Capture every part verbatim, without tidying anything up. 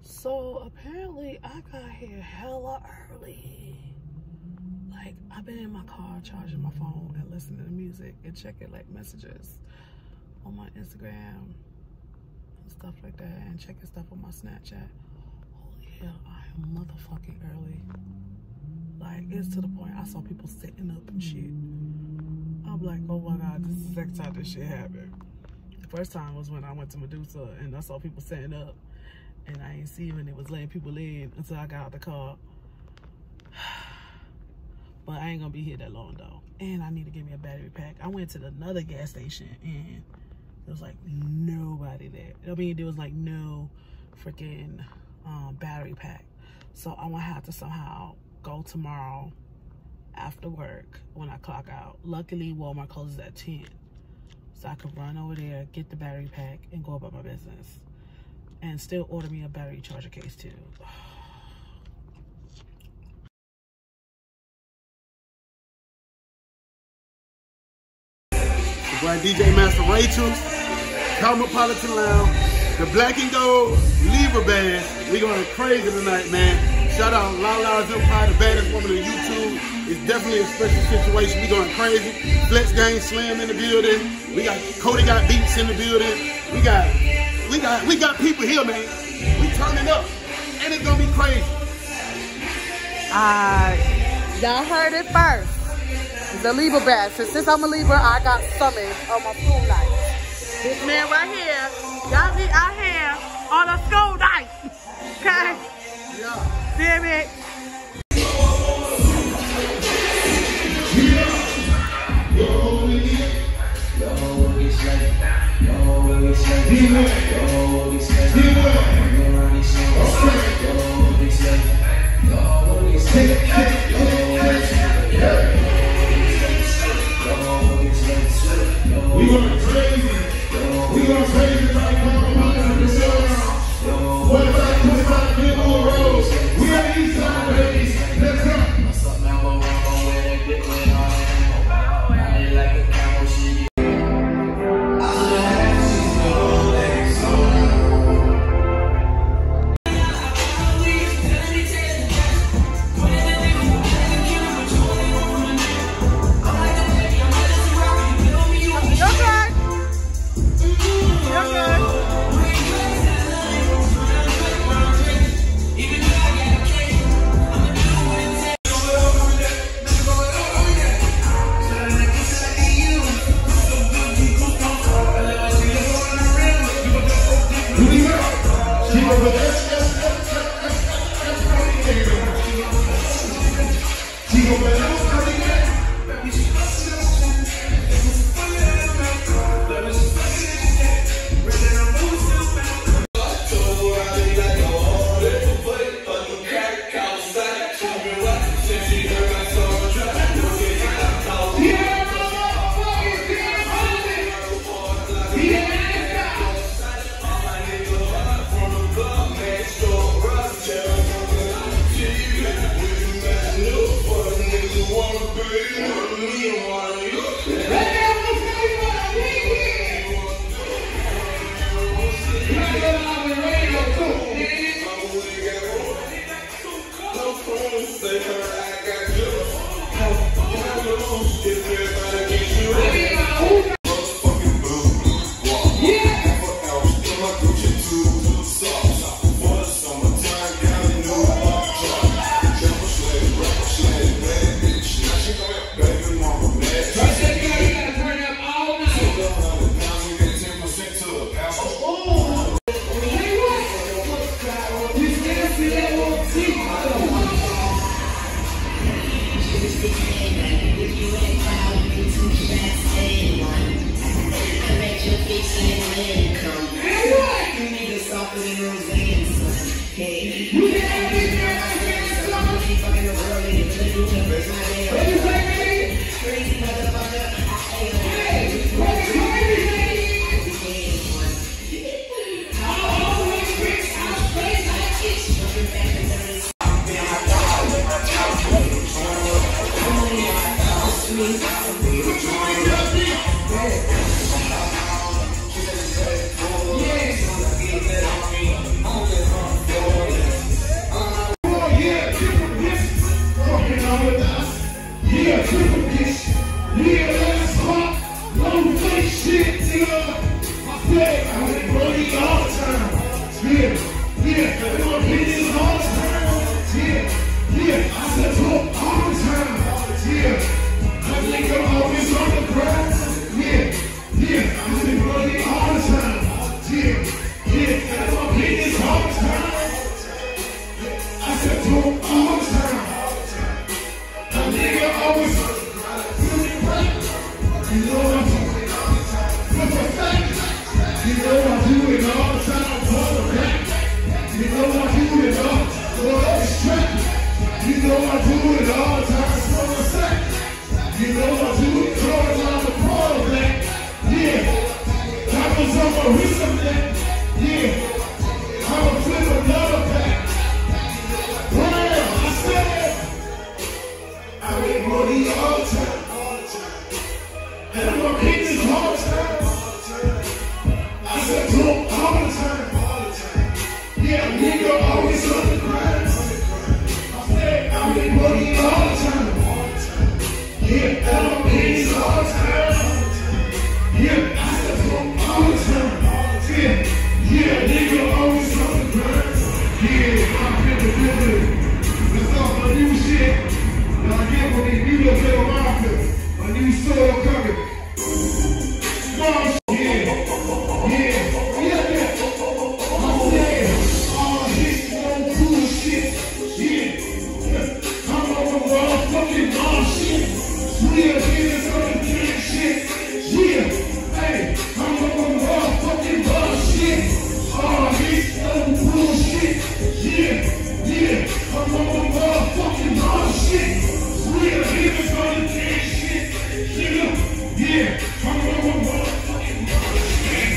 So apparently I got here hella early. Like, I've been in my car charging my phone and listening to music and checking like messages on my Instagram and stuff like that, and checking stuff on my Snapchat. Holy hell, I am motherfucking early. Like, it's to the point I saw people sitting up and shit. I'm like, oh my God, this is the second time this shit happened. The first time was when I went to Medusa and I saw people sitting up and I ain't see when it was letting people in until I got out the car. But I ain't gonna be here that long though. And I need to get me a battery pack. I went to another gas station and there was like nobody there. I mean, there was like no freaking um, battery pack. So I'm gonna have to somehow go tomorrow after work when I clock out. Luckily, Walmart closes at ten. So I could run over there, get the battery pack, and go about my business. And still order me a battery charger case too. The boy D J Master Rachel, Cosmopolitan Lounge, the Black and Gold Libra Band. We going crazy tonight, man. Shout out Lala's Empire, the baddest woman on YouTube. It's definitely a special situation. We going crazy. Flex Gang Slim in the building. We got Cody got Beats in the building. We got we got we got people here, man. We turning up, and it's gonna be crazy. Uh, y'all heard it first. The Libra Band. So since I'm a Libra, I got summoned on my school night. This man right here, y'all be out here on a school night. Okay? Yeah. Damn it. We going crazy. We going crazy like what about twenty-five Billboard Road? We are the East Side, baby. Let's go. Yeah. down with us. Yeah, triple bitch. Yeah, let's talk. No fake shit, nigga. I said, I went money all the time. Yeah, yeah, I want opinions all the time. Yeah, yeah, I said talk all the time. Yeah, I think I'm always on the ground. Yeah, yeah, I said money all the time. Yeah, yeah, I want opinions all the time. I said talk all the time. A nigga always you know what I'm doing all the time. What's a fact? You know I do it all the time for the rap. You know I do it all for the strap. You know I do it all the time for the sack. You know I do it all around the quarterback. Yeah. Diamonds on my wrist of that. Yeah. I'ma flip another pack. Well, I said I make money all the time. And I'm gonna keep this all the time. I said talk all the time. Yeah, nigga always on the grind. I said I make money all the time. Yeah, and I'm gonna keep this all the time. Yeah, I said talk all the time. Yeah, yeah, nigga always on the grind. Yeah, I'm in the building. Let's talk my new shit. Y'all get with me, new little mafia. A new soul coming. Oh, yeah, yeah, yeah, yeah. I said, all this no bullshit. Yeah, I'm on the motherfucking bullshit. Real niggas on the damn shit. Yeah, hey, I'm on the motherfucking bullshit. All this no bullshit. Yeah, yeah, I'm on the motherfucking bullshit. Real niggas on the damn shit. Yeah, yeah, I'm on the motherfucking bullshit.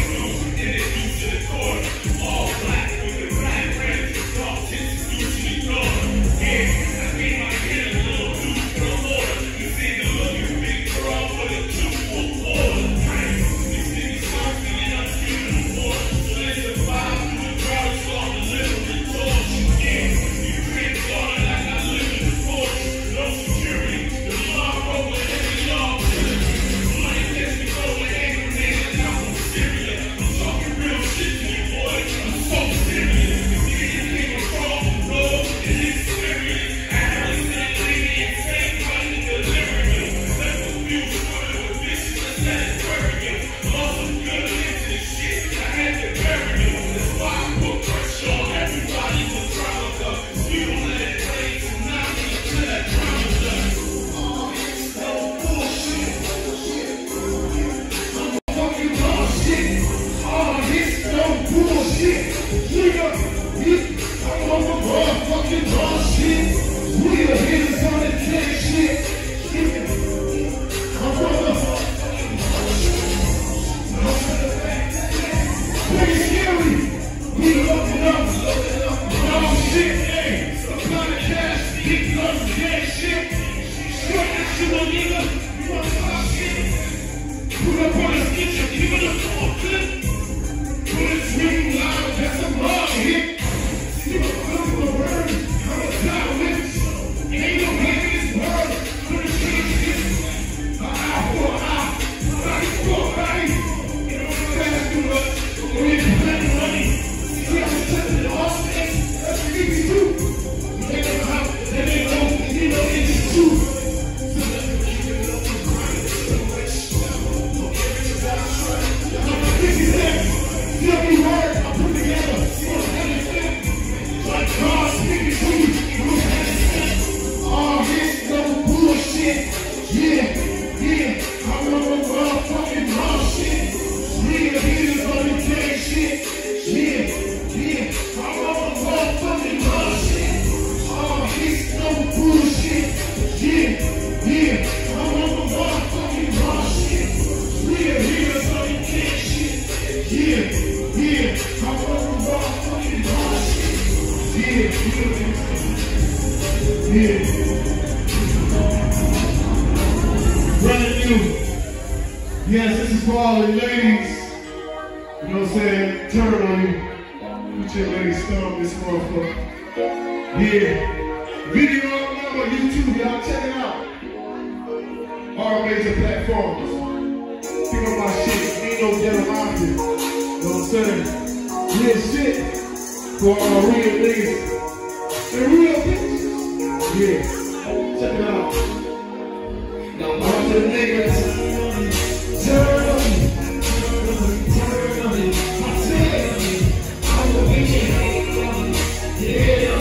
All black with the black red, dark tints, usually gone. Yeah, I made my head a little too for the Lord. You see the looking big girl with a two for four. These niggas talking and I'm feeling the war. So they survive through the crowd, so I'm a little bit torch. Yeah, you drink water like I live in the force. No security, the law over every law. Money gets me over every nigga, I'm serious. I'm talking real shit to you, boy. I'm so serious. You see this nigga cross the road in this experience. I really said lady and say money delirious. That's the music for the bitches that's that is working. Lost some good into this shit. I had to bury it. That's why I put pressure on everybody to travel up. You don't let it play tsunami until that drama does. Oh, it's no bullshit. I'm fucking bullshit. Oh, this no bullshit. Nigga, I'm on the motherfucking bullshit. Real hitters on the damn shit. I'm on the motherfucking bullshit. Pretty scary. We loaded up, loaded up. Oh shit, hey. Some kind of cash, getting on the damn shit. Shut that shit on, nigga. You want to talk shit? Put up on the skitch, give it a full clip. Put it ring loud, that's a love hit. See what comes from the word, I'm a top with. Ain't no making this word. Put it shit, shit. An eye for an eye, body for a body. You know what I'm saying? Do it. We're in plenty money. See how I'm touching the off thing? That's what you do. They don't know how, they don't know, you know, it's just true. Every word I put together, like God speaking to you, all this no bullshit. Yeah, yeah, I'm on the motherfucking bullshit. Real hitters on the damn shit. Yeah, yeah, I'm on the motherfucking bullshit. All this no bullshit. Yeah, yeah, I'm on the motherfucking bullshit. Real hitters on the damn shit. Yeah. Yeah, I'm on the motherfucking bullshit. Yeah, yeah, yeah. Brand new. Yes, this is for all the ladies. You know what I'm saying? Turn on you. Put your ladies thumb this motherfucker. Yeah. Video up on YouTube, y'all. Check it out. All major platforms. Pick up my shit. Ain't no generosity. You know what I'm saying? Real shit for all real niggas. And real bitches. Yeah. Check it out. Now watch the niggas. Turn on me. Turn on me. I said, I'm the bitch. Yeah.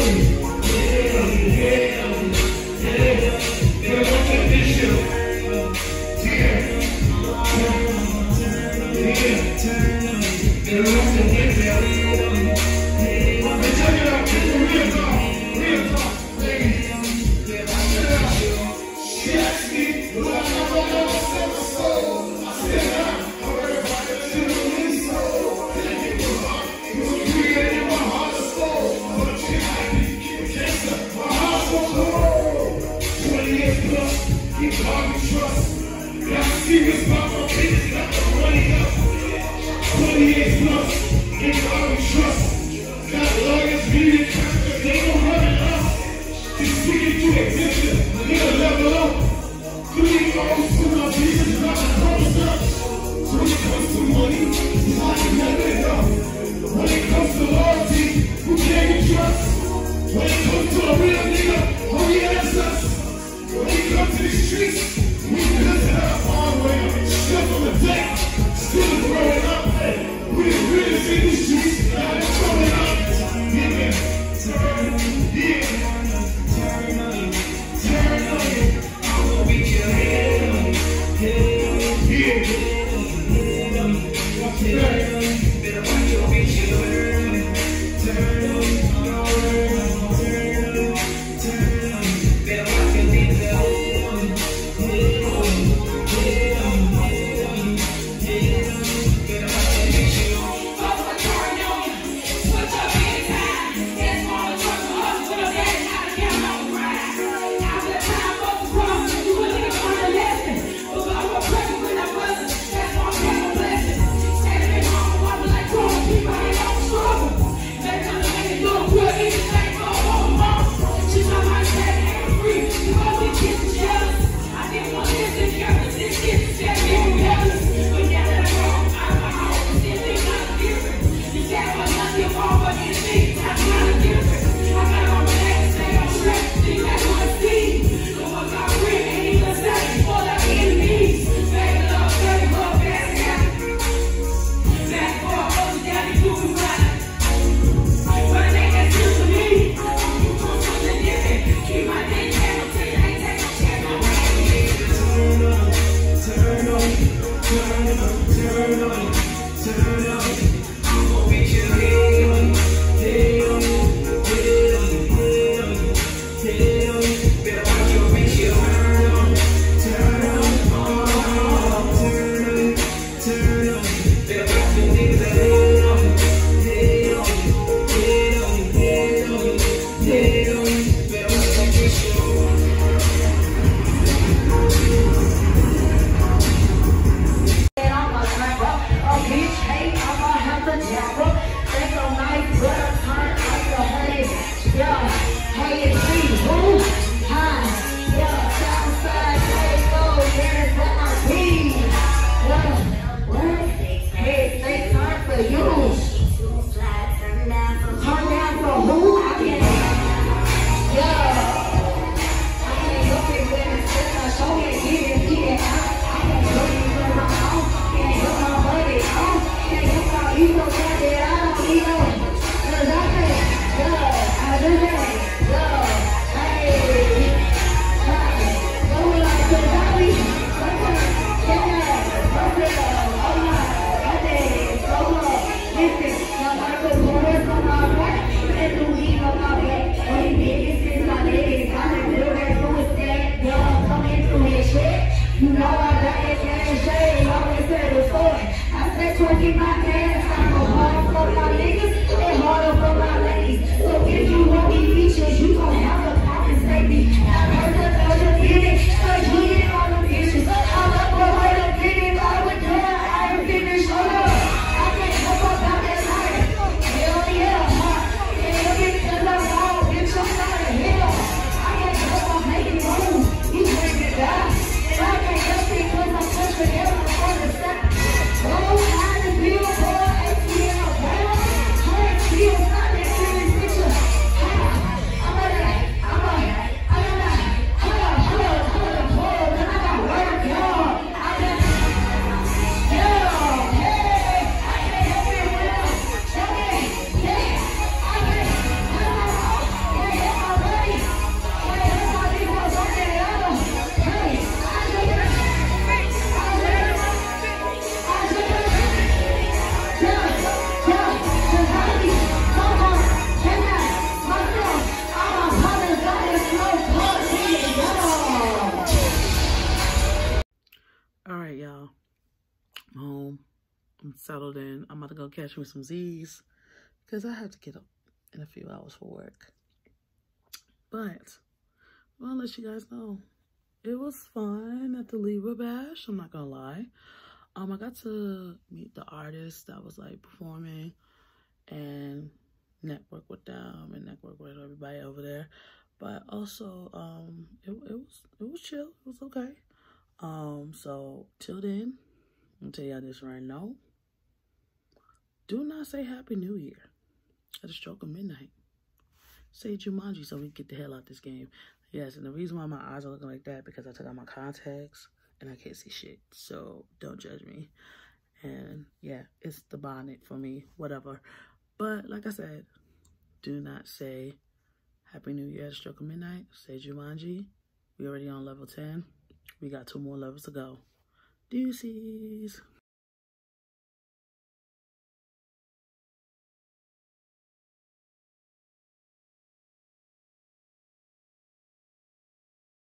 I'm home. I'm settled in. I'm about to go catch me some Z's because I have to get up in a few hours for work. But I'll let you guys know. It was fun at the Libra Bash. I'm not gonna lie. Um, I got to meet the artist that was like performing and network with them and network with everybody over there. But also, um, it, it was it was chill. It was okay. Um, so till then, I'm gonna tell y'all this right now. Do not say Happy New Year at a stroke of midnight. Say Jumanji so we can get the hell out this game. Yes, and the reason why my eyes are looking like that because I took out my contacts and I can't see shit. So don't judge me. And yeah, it's the bonnet for me, whatever. But like I said, do not say Happy New Year at a stroke of midnight. Say Jumanji. We already on level ten. We got two more levels to go. Deuces.